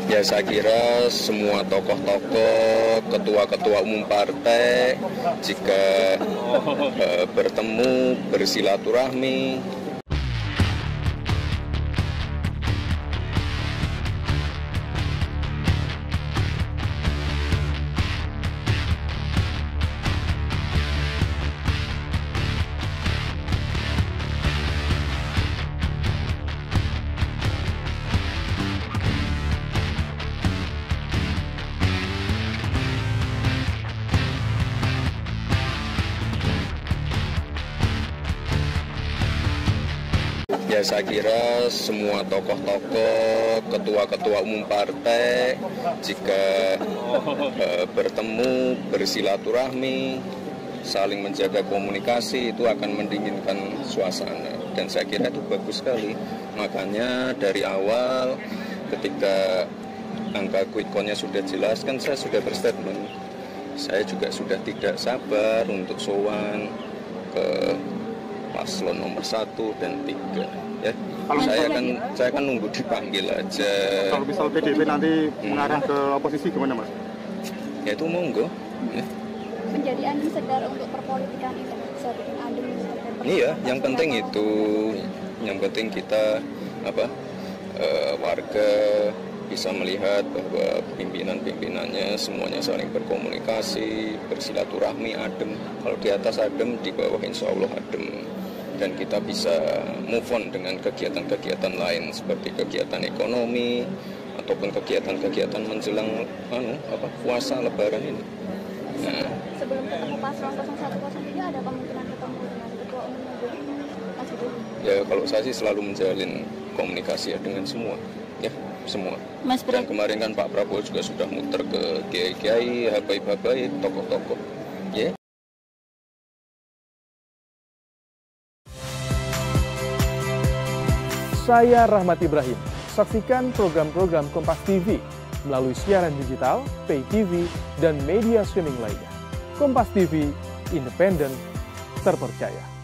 Ya saya kira semua tokoh-tokoh, ketua-ketua umum partai jika bertemu, bersilaturahmi. Ya saya kira semua tokoh-tokoh, ketua-ketua umum partai jika bertemu, bersilaturahmi, saling menjaga komunikasi itu akan mendinginkan suasana. Dan saya kira itu bagus sekali. Makanya dari awal ketika angka quick count-nya sudah jelas kan saya sudah berstatement. Saya juga sudah tidak sabar untuk sowan ke paslon nomor 1 dan 3 ya. Saya kan nunggu dipanggil aja. Kalau misal PDIP nanti mengarah ke oposisi gimana Mas? Ya itu monggo ya. Menjadi angin segar untuk perpolitikan itu bisa bikin adem. Iya, yang penting itu, yang penting kita warga bisa melihat bahwa pimpinan-pimpinannya semuanya saling berkomunikasi, bersilaturahmi, adem. Kalau di atas adem, di bawah insya Allah adem. Dan kita bisa move on dengan kegiatan-kegiatan lain seperti kegiatan ekonomi ataupun kegiatan-kegiatan menjelang puasa Lebaran ini. Nah, sebelum ketemu paslon 0103 ada kemungkinan ketemu dengan ketua umum Mas Ibu? Ya kalau saya sih selalu menjalin komunikasi ya dengan semua, ya semua. Dan kemarin kan Pak Prabowo juga sudah muter ke kiai-kiai, habaib-habaib, tokoh-tokoh, ya. Saya Rahmat Ibrahim. Saksikan program-program Kompas TV melalui siaran digital, pay TV, dan media streaming lainnya. Kompas TV, independen, terpercaya.